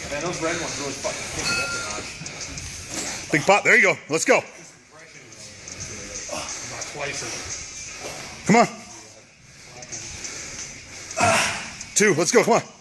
Man, those red ones really fucking kick it up a notch. Big pop. There you go. Let's go. Not twice. Come on. 2. Let's go. Come on.